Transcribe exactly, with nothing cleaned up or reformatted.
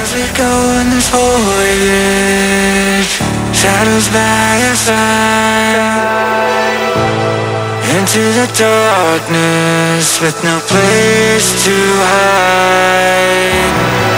As we go in this foliage, shadows by our side, into the darkness with no place to hide.